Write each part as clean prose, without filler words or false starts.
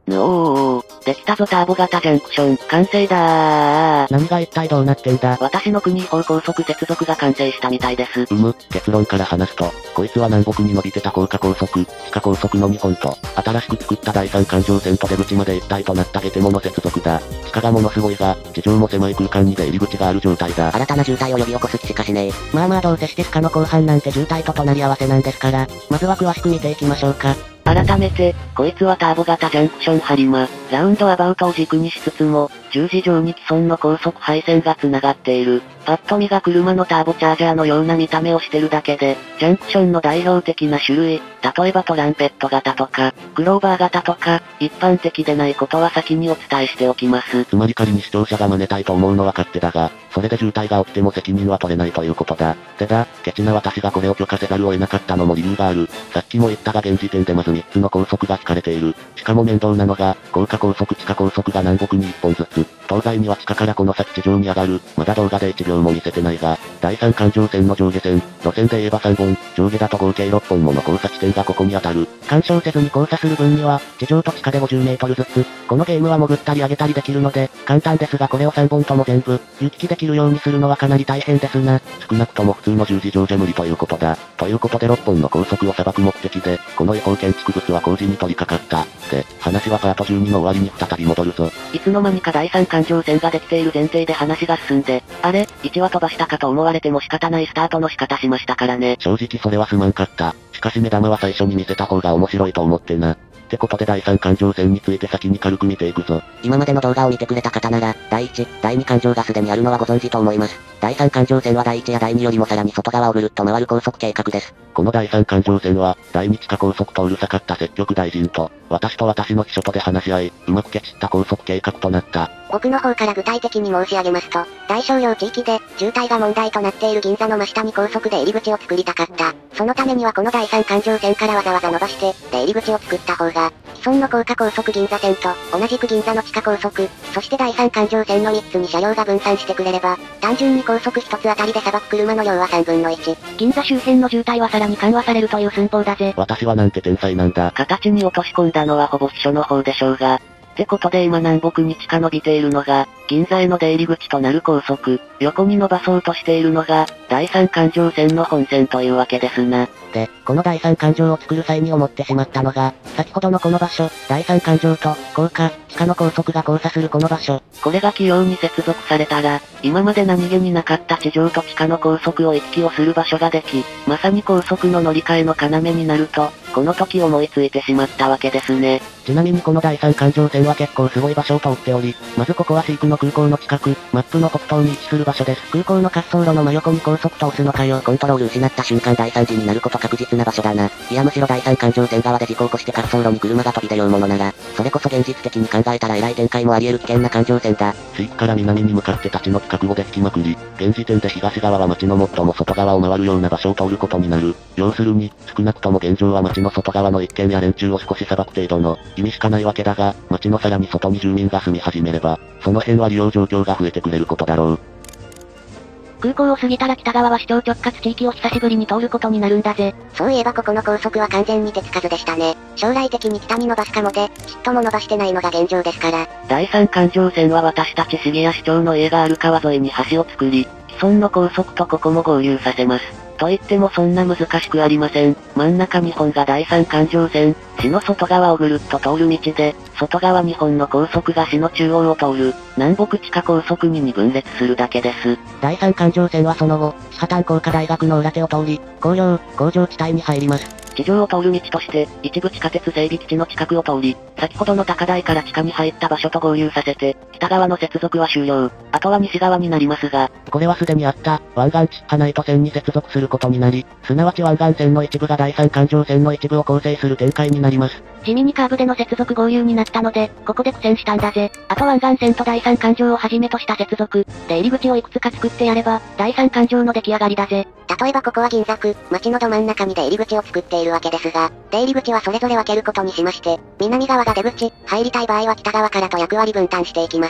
できたぞターボ型ジャンクション、完成だー。 何が一体どうなってんだ。 私の国違法高速接続が完成したみたいです。 結論から話すと、こいつは南北に伸びてた高架高速、地下高速の2本と、新しく作った第三環状線と出口まで一体となったゲテモノ接続だ。地下がものすごいが、地上も狭い空間に出入り口がある状態だ。 新たな渋滞を呼び起こす気しかしねえ。 まあどうせして地下の後半なんて渋滞と隣り合わせなんですから、まずは詳しく見ていきましょうか。 改めて、こいつはターボ型ジャンクションハリマ、ラウンドアバウトを軸にしつつも、十字状に既存の高速配線が繋がっている。パッと見が車のターボチャージャーのような見た目をしてるだけで、ジャンクションの代表的な種類、例えばトランペット型とか、クローバー型とか、一般的でないことは先にお伝えしておきます。 つまり仮に視聴者が真似たいと思うのは勝手だが、それで渋滞が起きても責任は取れないということだ。ケチな私がこれを許可せざるを得なかったのも理由がある。さっきも言ったが現時点でまず3つの高速が引かれている。しかも面倒なのが、高架高速地下高速が南北に1本ずつ、東西には地下からこの先地上に上がる。まだ動画で1秒も見せてないが、第三環状線の上下線、路線で言えば3本、上下だと合計6本もの交差地点がここに当たる。干渉せずに交差する分には、地上と地下で50メートルずつ、このゲームは潜ったり上げたりできるので、簡単ですがこれを3本とも全部、行き来できるようにするのはかなり大変ですな。少なくとも普通の十字上じゃ無理ということだ。ということで6本の高速を裁く目的で、この違法建築物は工事に取り掛かった。で、話はパート12の終わりに再び戻るぞ。 いつの間にか第三環状線ができている前提で話が進んで、あれ、1話飛ばしたかと思われても仕方ないスタートの仕方しましたからね。 正直それはすまんかった。しかし目玉は最初に見せた方が面白いと思ってな。ってことで第三環状線について先に軽く見ていくぞ。 今までの動画を見てくれた方なら、第1、第2環状がすでにあるのはご存知と思います。第三環状線は第1や第2よりもさらに外側をぐるっと回る高速計画です。 この第三環状線は、第2地下高速とうるさかった積極大臣と、私と私の秘書とで話し合い、うまくケチった高速計画となった。 僕の方から具体的に申し上げますと、大商用地域で、渋滞が問題となっている銀座の真下に高速で入り口を作りたかった。そのためにはこの第三環状線からわざわざ伸ばして、出入り口を作った方が、既存の高架高速銀座線と、同じく銀座の地下高速、そして第三環状線の3つに車両が分散してくれれば、単純に高速1つあたりでさばく車の量は3分の1。 銀座周辺の渋滞はさらに緩和されるという寸法だぜ。 私はなんて天才なんだ。 形に落とし込んだのはほぼ秘書の方でしょうが。ってことで今南北に地下伸びているのが、銀座への出入り口となる高速、横に伸ばそうとしているのが、第三環状線の本線というわけですな。 で、この第三環状を作る際に思ってしまったのが、先ほどのこの場所、第三環状と、高架、地下の高速が交差するこの場所。 これが器用に接続されたら、今まで何気になかった地上と地下の高速を行き来をする場所ができ、まさに高速の乗り換えの要になると、この時思いついてしまったわけですね。 ちなみにこの第三環状線は結構すごい場所を通っており、まずここは飼育の空港の近く、マップの北東に位置する場所です。空港の滑走路の真横に高速通すのかよ。 コントロール失った瞬間大惨事になること確実な場所だな。いやむしろ第三環状線側で事故を起こして滑走路に車が飛び出ようものなら、それこそ現実的に考えたら偉い展開もあり得る危険な環状線だ。 飼育から南に向かって立ち退き覚悟で引きまくり、現時点で東側は街の最も外側を回るような場所を通ることになる。要するに、少なくとも現状は街の外側の一軒や連中を少し裁く程度の意味しかないわけだが、街のさらに外に住民が住み始めれば、その辺は利用状況が増えてくれることだろう。 空港を過ぎたら北側は市町直轄地域を久しぶりに通ることになるんだぜ。 そういえばここの高速は完全に手つかずでしたね。将来的に北に伸ばすかもで、ちっとも伸ばしてないのが現状ですから。 第三環状線は私たち市議や市長の家がある川沿いに橋を作り、既存の高速とここも合流させます。と言ってもそんな難しくありません。真ん中2本が第三環状線、市の外側をぐるっと通る道で、外側2本の高速が市の中央を通る、南北地下高速に2分裂するだけです。 第三環状線はその後、四破綻工科大学の裏手を通り、工場地帯に入ります。 地上を通る道として、一部地下鉄整備基地の近くを通り、先ほどの高台から地下に入った場所と合流させて、北側の接続は終了。あとは西側になりますが、 これはすでにあった、湾岸地下ナイト線に接続することになり、すなわち湾岸線の一部が第三環状線の一部を構成する展開になります。 地味にカーブでの接続合流になったので、ここで苦戦したんだぜ。あと湾岸線と第三環状をはじめとした接続、で入り口をいくつか作ってやれば、第三環状の出来上がりだぜ。 例えばここは銀座区、街のど真ん中に出入り口を作っているわけですが、出入り口はそれぞれ分けることにしまして、南側が出口、入りたい場合は北側からと役割分担していきます。 、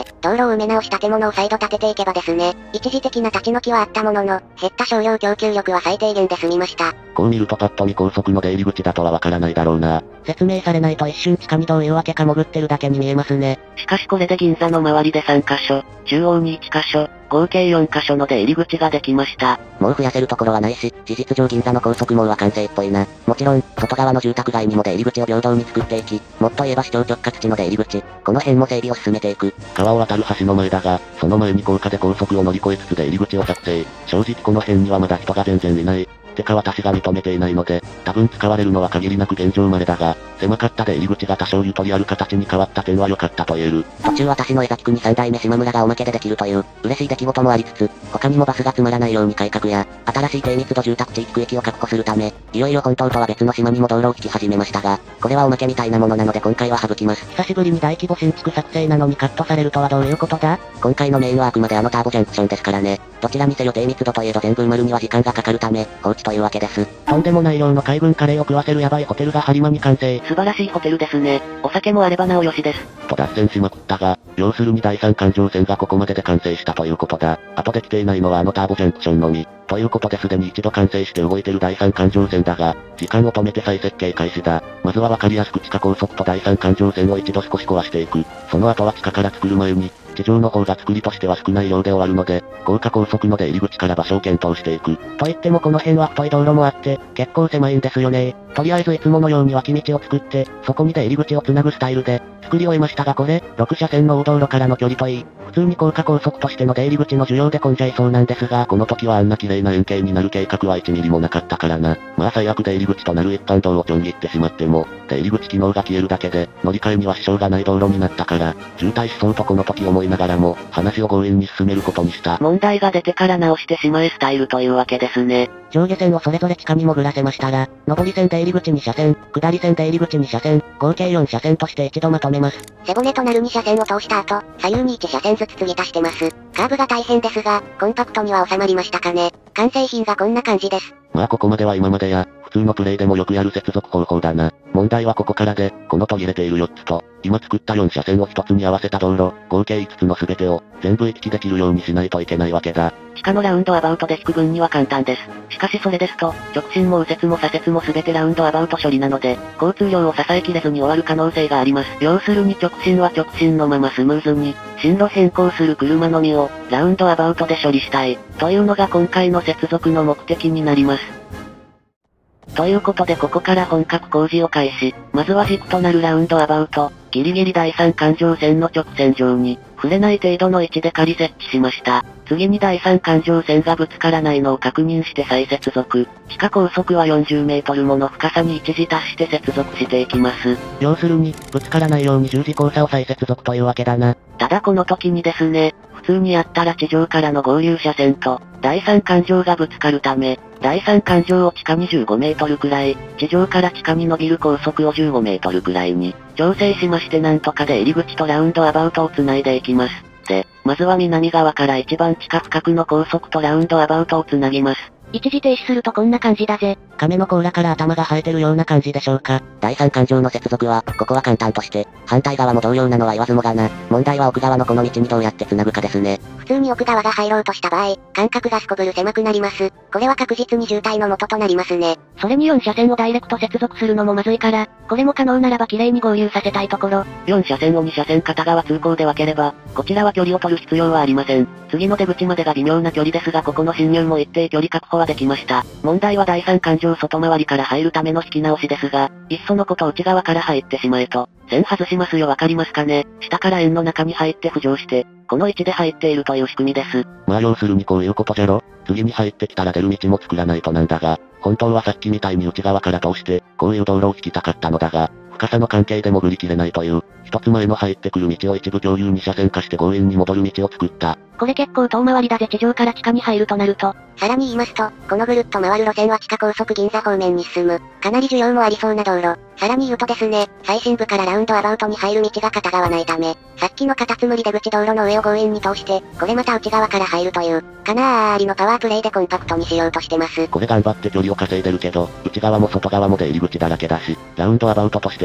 道路を埋め直し建物を再度建てていけばですね、一時的な立ち退きはあったものの、減った商用供給力は最低限で済みました。 こう見るとパッと見高速の出入り口だとはわからないだろうな。 説明されないと一瞬地下にどういうわけか潜ってるだけに見えますね。 しかしこれで銀座の周りで3カ所、中央に1カ所、合計4カ所の出入り口ができました。 もう増やせるところはないし、事実上銀座の高速網は完成っぽいな。もちろん、外側の住宅街にも出入り口を平等に作っていき、もっと言えば市町直轄地の出入り口、この辺も整備を進めていく。 川を渡る橋の前だが、その前に高架で高速を乗り越えつつ出入り口を作成。正直この辺にはまだ人が全然いない。てか私が認めていないので、多分使われるのは限りなく現状までだが、狭かった出入り口が多少ゆとりある形に変わった点は良かったと言える。 途中私の江崎区に3代目島村がおまけでできるという、嬉しい出来事もありつつ、他にもバスが詰まらないように改革や、新しい低密度住宅地域区域を確保するため、いよいよ本当とは別の島にも道路を引き始めましたが、これはおまけみたいなものなので今回は省きます。 久しぶりに大規模新築作成なのにカットされるとはどういうことだ？ 今回のメインはあくまでターボジャンクションですからね。どちらにせよ低密度といえど全部埋まるには時間がかかるため、放置というわけです。 とんでもない量の海軍カレーを食わせるヤバいホテルが播磨に完成。素晴らしいホテルですね。お酒もあればなおよしです。 と脱線しまくったが、要するに第三環状線がここまでで完成したということだ。あとできていないのはターボジャンクションのみ。ということですでに一度完成して動いてる第三環状線だが、時間を止めて再設計開始だ。まずはわかりやすく地下高速と第三環状線を一度少し壊していく。その後は地下から作る前に、地上の方が作りとしては少ない量で終わるので、高架高速の出入り口から場所を検討していく。 と言ってもこの辺は太い道路もあって、結構狭いんですよね。とりあえずいつものように脇道を作って、そこに出入り口をつなぐスタイルで、作り終えましたがこれ、6車線の大道路からの距離といい、普通に高架高速としての出入り口の需要で混んじゃいそうなんですが、 この時はあんな綺麗な円形になる計画は1ミリもなかったからな。まあ最悪出入り口となる一般道をちょん切ってしまっても、出入り口機能が消えるだけで、乗り換えには支障がない道路になったから、渋滞しそうとこの時思いながらも、話を強引に進めることにした。 問題が出てから直してしまえスタイルというわけですね。上下線をそれぞれ地下に潜らせましたら、上り線出入り口2車線、下り線出入り口2車線、合計4車線として一度まとめます。 背骨となる2車線を通した後、左右に1車線ずつ継ぎ足してます。カーブが大変ですが、コンパクトには収まりましたかね。完成品がこんな感じです。 まあここまでは今までや、普通のプレイでもよくやる接続方法だな。問題はここからで、この途切れている4つと、今作った4車線を1つに合わせた道路、合計5つの全てを、全部行き来できるようにしないといけないわけだ。 地下のラウンドアバウトで引く分には簡単です。しかしそれですと、直進も右折も左折も全てラウンドアバウト処理なので、交通量を支えきれずに終わる可能性があります。要するに直進は直進のままスムーズに、進路変更する車のみを、ラウンドアバウトで処理したい、というのが今回の接続の目的になります。ということでここから本格工事を開始。まずは軸となるラウンドアバウト、ギリギリ第三環状線の直線上に、触れない程度の位置で仮設置しました。次に第三環状線がぶつからないのを確認して再接続。地下高速は40メートルもの深さに一時足して接続していきます。 要するに、ぶつからないように十字交差を再接続というわけだな。ただこの時にですね、普通にやったら地上からの合流車線と、第三環状がぶつかるため、第三環状を地下25メートルくらい、地上から地下に伸びる高速を15メートルくらいに、調整しましてなんとかで入り口とラウンドアバウトを繋いでいきます。で、まずは南側から一番地下深くの高速とラウンドアバウトを繋ぎます。一時停止するとこんな感じだぜ。亀の甲羅から頭が生えてるような感じでしょうか。 第三環状の接続は、ここは簡単として、反対側も同様なのは言わずもがな。問題は奥側のこの道にどうやって繋ぐかですね。 普通に奥側が入ろうとした場合、間隔がすこぶる狭くなります。これは確実に渋滞の元となりますね。 それに4車線をダイレクト接続するのもまずいから、これも可能ならば綺麗に合流させたいところ。4車線を2車線片側通行で分ければ、こちらは距離を取る必要はありません。次の出口までが微妙な距離ですがここの進入も一定距離確保はできました。問題は第三環状外回りから入るための引き直しですが、いっそのこと内側から入ってしまえと。線外しますよわかりますかね。下から円の中に入って浮上して、この位置で入っているという仕組みです。 まあ要するにこういうことじゃろ。次に入ってきたら出る道も作らないとなんだが、本当はさっきみたいに内側から通して、こういう道路を引きたかったのだが、深さの関係で潜りきれないという、一つ前の入ってくる道を一部共有2車線化して強引に戻る道を作った。 これ結構遠回りだぜ地上から地下に入るとなると。 さらに言いますと、このぐるっと回る路線は地下高速銀座方面に進む、かなり需要もありそうな道路。さらに言うとですね、最深部からラウンドアバウトに入る道が片側ないため、さっきのカタツムリ出口道路の上を強引に通して、これまた内側から入るという、かなりのパワープレイでコンパクトにしようとしてます。 これ頑張って距離を稼いでるけど、内側も外側も出入り口だらけだし、ラウンドアバウトとして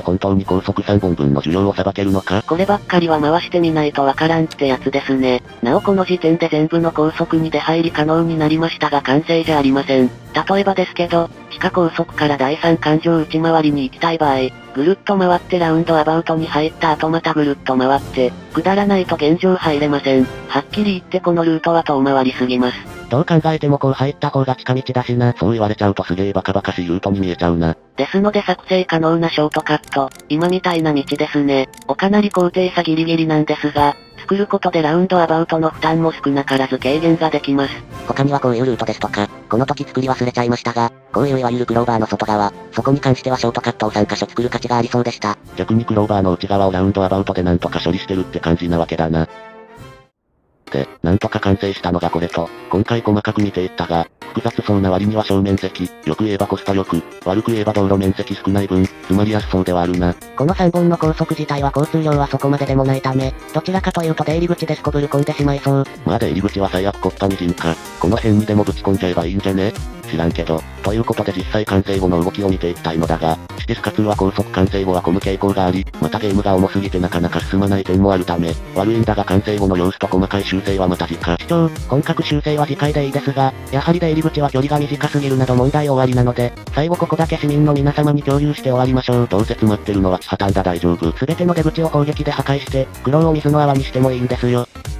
本当に高速3本分の需要をさばけるのか？ こればっかりは回してみないとわからんってやつですね。なおこの時点で全部の高速に出入り可能になりましたが完成じゃありません。例えばですけど、地下高速から第三環状内回りに行きたい場合、ぐるっと回ってラウンドアバウトに入った後またぐるっと回って、下らないと現状入れません。はっきり言ってこのルートは遠回りすぎます。 どう考えてもこう入った方が近道だしな。 そう言われちゃうとすげえバカバカしいルートに見えちゃうな。 ですので作成可能なショートカット、今みたいな道ですね。かなり高低差ギリギリなんですが、作ることでラウンドアバウトの負担も少なからず軽減ができます。 他にはこういうルートですとか、この時作り忘れちゃいましたが、こういういわゆるクローバーの外側、そこに関してはショートカットを3箇所作る価値がありそうでした。 逆にクローバーの内側をラウンドアバウトでなんとか処理してるって感じなわけだな。で、なんとか完成したのがこれと、今回細かく見ていったが、複雑そうな割には小面積、よく言えばコスト力、悪く言えば道路面積少ない分、詰まりやすそうではあるな。 この3本の高速自体は交通量はそこまででもないため、どちらかというと出入り口ですこぶる込んでしまいそう。 まあ出入り口は最悪コッパみじんか。この辺にでもぶち込んじゃえばいいんじゃね？知らんけど。ということで実際完成後の動きを見ていきたいのだが、シティスカ2は高速完成後は混む傾向があり、またゲームが重すぎてなかなか進まない点もあるため、悪いんだが完成後の様子と細かい修正はまた次回。 視聴、本格修正は次回でいいですが、やはり出入り口は距離が短すぎるなど問題終わりなので、最後ここだけ市民の皆様に共有して終わりましょう。 どうせ詰まってるのは地破綻だ大丈夫。 すべての出口を砲撃で破壊して、苦労を水の泡にしてもいいんですよ。